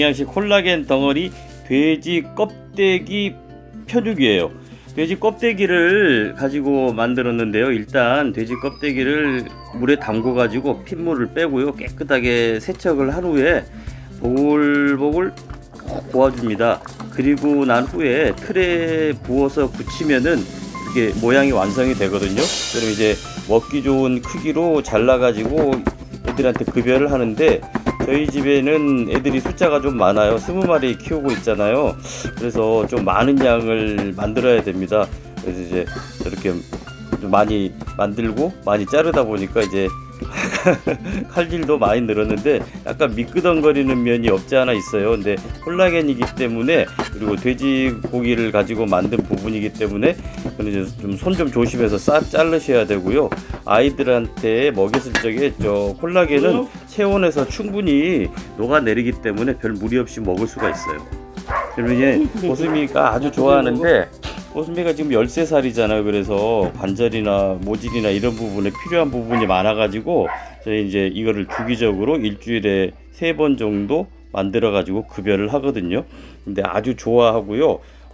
영양식 콜라겐 덩어리 돼지 껍데기 편육이에요. 돼지 껍데기를 가지고 만들었는데요. 일단 돼지 껍데기를 물에 담궈 가지고 핏물을 빼고요, 깨끗하게 세척을 한 후에 보글보글 고아줍니다. 그리고 난 후에 틀에 부어서 굳히면은 이렇게 모양이 완성이 되거든요. 그럼 이제 먹기 좋은 크기로 잘라 가지고 애들한테 급여를 하는데, 저희 집에는 애들이 숫자가 좀 많아요. 20마리 키우고 있잖아요. 그래서 좀 많은 양을 만들어야 됩니다. 그래서 이제 이렇게 좀 많이 만들고 많이 자르다 보니까 이제 칼질도 많이 늘었는데 약간 미끄덩거리는 면이 없지 않아 있어요. 근데 콜라겐이기 때문에, 그리고 돼지고기를 가지고 만든 부분이기 때문에 좀 손 좀 조심해서 싹 자르셔야 되고요. 아이들한테 먹였을 적에 저 콜라겐은 체온에서 충분히 녹아내리기 때문에 별 무리 없이 먹을 수가 있어요. 그리고 이제 고수미가 아주 좋아하는데, 고수미가 지금 13살이잖아요. 그래서 관절이나 모질이나 이런 부분에 필요한 부분이 많아 가지고 저희 이제 이거를 주기적으로 일주일에 3번 정도 만들어 가지고 급여를 하거든요. 근데 아주 좋아하고요.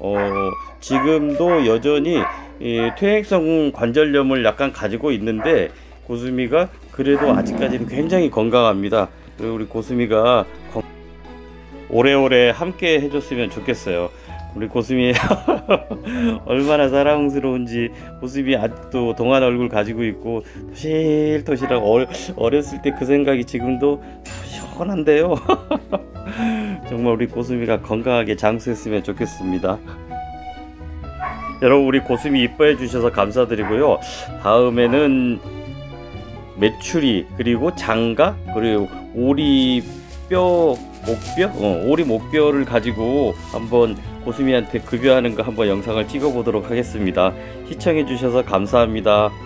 지금도 여전히 이 퇴행성 관절염을 약간 가지고 있는데, 고수미가 그래도 아직까지는 굉장히 건강합니다. 그리고 우리 고수미가 오래오래 함께 해줬으면 좋겠어요. 우리 고수미 얼마나 사랑스러운지. 고수미 아직도 동안 얼굴 가지고 있고 토실토실하고 어렸을 때 그 생각이 지금도 시원한데요. 정말 우리 고수미가 건강하게 장수했으면 좋겠습니다. 여러분, 우리 고수미 이뻐해 주셔서 감사드리고요. 다음에는 메추리, 그리고 장갑, 그리고 오리뼈 오리 목뼈를 가지고 한번 고수미한테 급여하는 거 한번 영상을 찍어 보도록 하겠습니다. 시청해 주셔서 감사합니다.